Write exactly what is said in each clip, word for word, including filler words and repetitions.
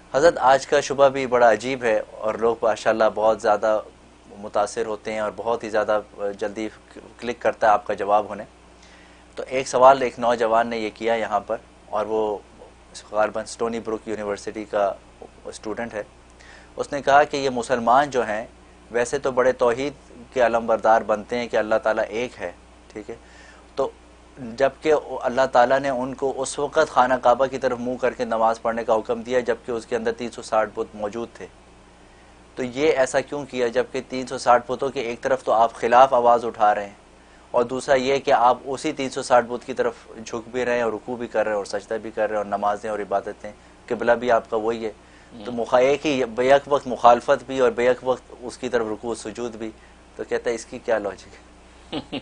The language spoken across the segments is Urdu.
حضرت آج کا شبہ بھی بڑا عجیب ہے اور لوگ ماشاءاللہ بہت زیادہ متاثر ہوتے ہیں اور بہت ہی زیادہ جلدی کلک کرتا ہے آپ کا جواب ہونے. تو ایک سوال ایک نوجوان نے یہ کیا یہاں پر، اور وہ غالباً سٹونی بروک یونیورسٹی کا اسٹوڈنٹ ہے. اس نے کہا کہ یہ مسلمان جو ہیں ویسے تو بڑے توحید کے علم بردار بنتے ہیں کہ اللہ تعالیٰ ایک ہے، ٹھیک ہے، تو جبکہ اللہ تعالیٰ نے ان کو اس وقت خانہ کعبہ کی طرف منہ کر کے نماز پڑھنے کا حکم دیا جبکہ اس کے اندر تین سو ساٹھ بت موجود تھے. تو یہ ایسا کیوں کیا جبکہ تین سو ساٹھ بتوں کے ایک طرف تو آپ خلاف آواز اٹھا رہے ہیں، اور دوسرا یہ کہ آپ اسی تین سو ساٹھ بت کی طرف جھک بھی رہے ہیں اور رکوع بھی کر رہے ہیں اور سجدہ بھی کر رہے ہیں اور نمازیں اور عبادتیں، قبلہ بھی آپ کا وہی ہے. تو ایک ہی بیک وقت مخالفت بھی اور بیک وقت اس کی طرف رکوع سجود بھی. تو کہتا ہے اس کی کیا لاجک ہے؟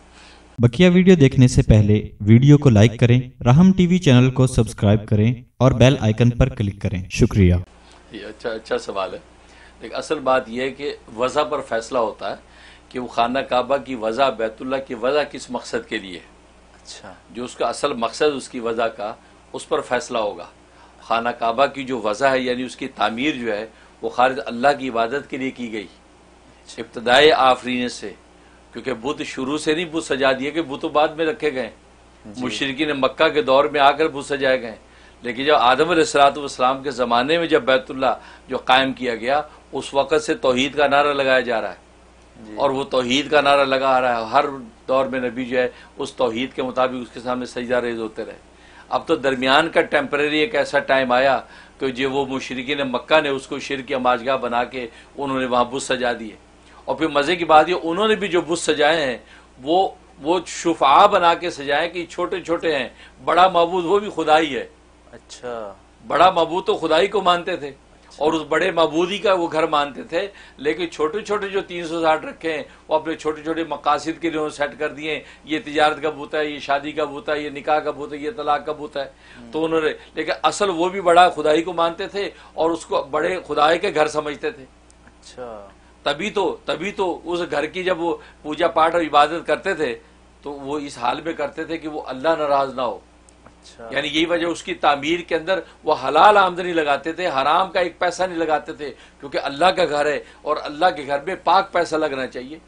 بقیہ ویڈیو دیکھنے سے پہلے ویڈیو کو لائک کریں، رحم ٹی وی چینل کو سبسکرائب کریں اور بیل آئیکن پر کلک کریں. شکریہ. یہ اچھا اچھا سوال ہے. لیکن اصل بات یہ ہے کہ وضع پر فیصلہ ہوتا ہے کہ وہ خانہ کعبہ کی وضع، بیت اللہ کی وضع کس مقصد کے لیے. اچھا، جو اس کا اصل مقصد اس کی وضع کا، اس پر فیصلہ ہوگا. خانہ کعبہ کی جو وضع ہے یعنی اس کی تعمیر جو ہے وہ خالص اللہ کی عبادت کے لیے کی گئی ابتدائے آفرین سے، کیونکہ بت شروع سے نہیں بت سجا دیے کہ بت بعد میں رکھے گئے. مشرکین مکہ کے دور میں آ کر بت سجائے گئے، لیکن جب آدم علیہ الصلوۃ والسلام کے زمانے میں جب بیت اللہ جو قائم کیا گیا اس وقت سے توحید کا نعرہ لگایا جا رہا ہے، اور وہ توحید کا نعرہ لگا آ رہا ہے. ہر دور میں نبی جو ہے اس توحید کے مطابق اس کے سامنے سجدہ ریز ہوتے رہے. اب تو درمیان کا ٹیمپریری ایک ایسا ٹائم آیا کہ جو وہ مشرکین مکہ نے اس کو شرک کی ماجگاہ بنا کے انہوں نے وہاں بت سجا دیے. اور پھر مزے کی بات یہ انہوں نے بھی جو بت سجائے ہیں وہ وہ شفعاء بنا کے سجائے کہ چھوٹے چھوٹے ہیں، بڑا معبود وہ بھی خدائی ہے. اچھا، بڑا معبود تو خدائی کو مانتے تھے اور اس بڑے معبودی کا وہ گھر مانتے تھے، لیکن چھوٹے چھوٹے جو تین سو ساٹھ رکھے ہیں وہ اپنے چھوٹے چھوٹے مقاصد کے لیے انہوں نے سیٹ کر دیے. یہ تجارت کا بت ہے، یہ شادی کا بت ہے، یہ نکاح کا بت ہے، یہ طلاق کا بت ہے. تو انہوں نے، لیکن اصل وہ بھی بڑا خدائی کو مانتے تھے اور اس کو بڑے خدائی کے گھر سمجھتے تھے. اچھا، تبھی تو تبھی تو اس گھر کی جب وہ پوجا پاٹ اور عبادت کرتے تھے تو وہ اس حال میں کرتے تھے کہ وہ اللہ ناراض نہ ہو. یعنی یہی وجہ اس کی تعمیر کے اندر وہ حلال آمدنی لگاتے تھے، حرام کا ایک پیسہ نہیں لگاتے تھے، کیونکہ اللہ کا گھر ہے اور اللہ کے گھر میں پاک پیسہ لگنا چاہیے.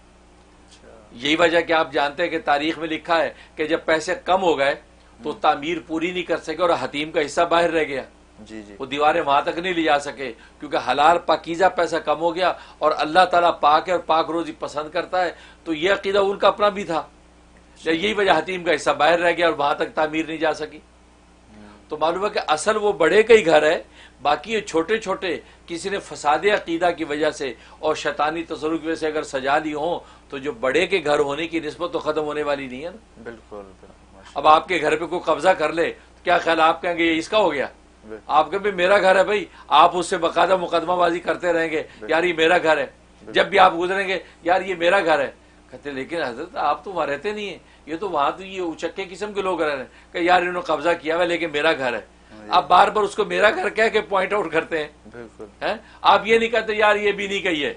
یہی وجہ کہ آپ جانتے ہیں کہ تاریخ میں لکھا ہے کہ جب پیسے کم ہو گئے تو تعمیر پوری نہیں کر سکے اور حتیم کا حصہ باہر رہ گیا. جی جی، وہ دیواریں وہاں تک نہیں لے جا سکے کیونکہ حلال پاکیزہ پیسہ کم ہو گیا اور اللہ تعالیٰ پاک ہے اور پاک روزی پسند کرتا ہے. تو یہ عقیدہ ان کا اپنا بھی تھا. یہی وجہ حتیم کا حصہ باہر رہ گیا اور وہاں تک تعمیر نہیں جا سکی. تو معلوم ہے کہ اصل وہ بڑے کا ہی گھر ہے، باقی یہ چھوٹے چھوٹے کسی نے فساد عقیدہ کی وجہ سے اور شیطانی تصرف کی وجہ سے اگر سجا لی ہوں تو جو بڑے کے گھر ہونے کی نسبت تو ختم ہونے والی نہیں ہے نا. بالکل. اب آپ کے گھر پہ کوئی قبضہ کر لے تو کیا خیال، آپ کہیں گے یہ اس کا ہو گیا؟ آپ کہیں میرا گھر ہے بھائی، آپ اس سے باقاعدہ مقدمہ بازی کرتے رہیں گے یار یہ میرا گھر ہے. جب بھی آپ گزریں گے یار یہ میرا گھر ہے، کہتے لیکن حضرت آپ تو وہاں رہتے نہیں ہیں، یہ تو وہاں تو یہ اچکے قسم کے لوگ رہ رہے ہیں کہ یار انہوں نے قبضہ کیا ہوا لیکن میرا گھر ہے. آپ بار بار اس کو میرا گھر کہہ کے پوائنٹ آؤٹ کرتے ہیں. بالکل، آپ یہ نہیں کہتے یار یہ بھی نہیں کہیے.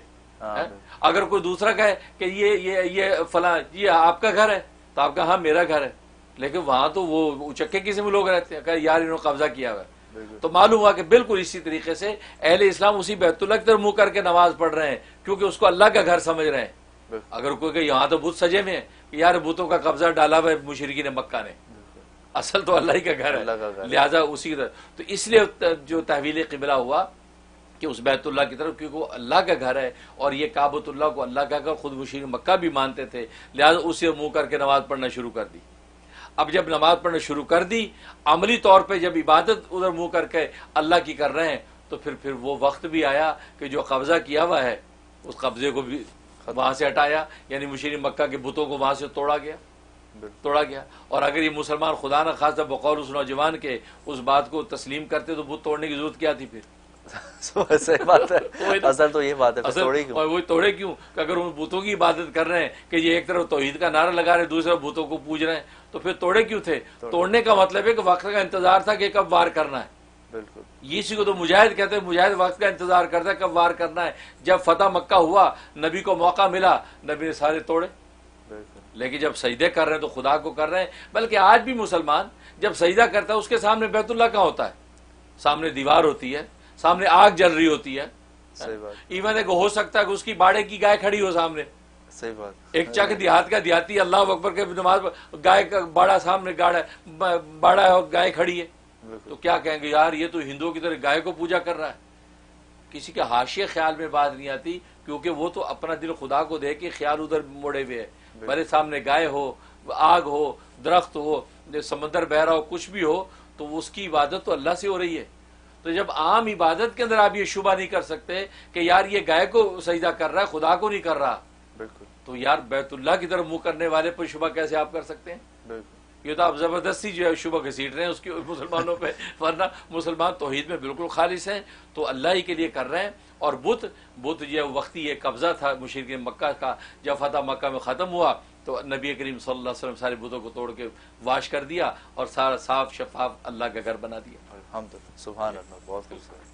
اگر کوئی دوسرا کہے کہ یہ یہ یہ فلاں یہ آپ کا گھر ہے تو آپ کا ہاں میرا گھر ہے، لیکن وہاں تو وہ اچکے قسم کے لوگ رہتے ہیں کہ یار انہوں نے قبضہ کیا ہوا ہے. تو معلوم ہوا کہ بالکل اسی طریقے سے اہل اسلام اسی بیت اللہ کی طرف منہ کر کے نماز پڑھ رہے ہیں کیونکہ اس کو اللہ کا گھر سمجھ رہے ہیں. اگر کوئی کہ یہاں تو بت سجے میں ہیں کہ یار بتوں کا قبضہ ڈالا ہوا ہے مشرکین مکہ نے، اصل تو اللہ ہی کا گھر ہے، لہذا اسی کی طرف. تو اس لیے جو تحویل قبلہ ہوا کہ اس بیت اللہ کی طرف، کیونکہ وہ اللہ کا گھر ہے اور یہ کعبۃ اللہ کو اللہ کا گھر خود مشرکین مکہ بھی مانتے تھے، لہذا اسی منہ کر کے نماز پڑھنا شروع کر دی. اب جب نماز پڑھنا شروع کر دی، عملی طور پہ جب عبادت ادھر منہ کر کے اللہ کی کر رہے ہیں تو پھر پھر وہ وقت بھی آیا کہ جو قبضہ کیا ہوا ہے اس قبضے کو بھی وہاں سے ہٹایا، یعنی مشرکین مکہ کے بتوں کو وہاں سے توڑا گیا توڑا گیا اور اگر یہ مسلمان خدا نہ خاصہ بقول اس نوجوان کے اس بات کو تسلیم کرتے تو بت توڑنے کی ضرورت کیا تھی؟ پھر صحیح بات ہے، اصل تو یہ بات ہے، توڑے کیوں؟ اور وہ توڑے کیوں کہ اگر ان بتوں کی عبادت کر رہے ہیں کہ یہ ایک طرف توحید کا نعرہ لگا رہے ہیں دوسرے بتوں کو پوج رہے ہیں تو پھر توڑے کیوں تھے؟ توڑنے کا مطلب ہے کہ وقت کا انتظار تھا کہ کب وار کرنا ہے. بالکل، اسی کو تو مجاہد کہتے ہیں، مجاہد وقت کا انتظار کرتا ہے کب وار کرنا ہے. جب فتح مکہ ہوا نبی کو موقع ملا، نبی نے سارے توڑے. لیکن جب سجدے کر رہے ہیں تو خدا کو کر رہے ہیں. بلکہ آج بھی مسلمان جب سجدہ کرتا ہے اس کے سامنے بیت اللہ کہاں ہوتا ہے؟ سامنے دیوار ہوتی ہے، سامنے آگ جل رہی ہوتی ہے. صحیح بات. ایون ایک ہو سکتا ہے کہ اس کی باڑے کی گائے کھڑی ہو سامنے. صحیح بات. ایک چک دیہات کا دیہاتی اللہ اکبر کے نماز گائے کا باڑا سامنے گاڑا باڑا ہے اور گائے کھڑی ہے, تو کیا کہیں گے یار یہ تو ہندوؤں کی طرح گائے کو پوجا کر رہا ہے. کسی کے حاشیے خیال میں بات نہیں آتی, کیونکہ وہ تو اپنا دل خدا کو دے کے خیال ادھر موڑے ہوئے ہے. میرے سامنے گائے ہو, آگ ہو, درخت ہو, سمندر بہ رہا ہو, کچھ بھی ہو, تو اس کی عبادت تو اللہ سے ہو رہی ہے. تو جب عام عبادت کے اندر آپ یہ شبہ نہیں کر سکتے کہ یار یہ گائے کو سجدہ کر رہا ہے, خدا کو نہیں کر رہا, بالکل, تو یار بیت اللہ کی طرف منہ کرنے والے پر شبہ کیسے آپ کر سکتے ہیں؟ بالکل. یہ تو آپ زبردستی جو ہے شبہ گھسیٹ رہے ہیں اس کی مسلمانوں پہ, ورنہ مسلمان توحید میں بالکل خالص ہیں, تو اللہ ہی کے لیے کر رہے ہیں. اور بت بت یہ وقتی یہ قبضہ تھا مشرکین مکہ کا, جب فتح مکہ میں ختم ہوا تو نبی کریم صلی اللہ علیہ وسلم سارے بتوں کو توڑ کے واش کر دیا اور سارا صاف شفاف اللہ کا گھر بنا دیا. الحمدللہ, سبحان اللہ, بہت خوبصورت.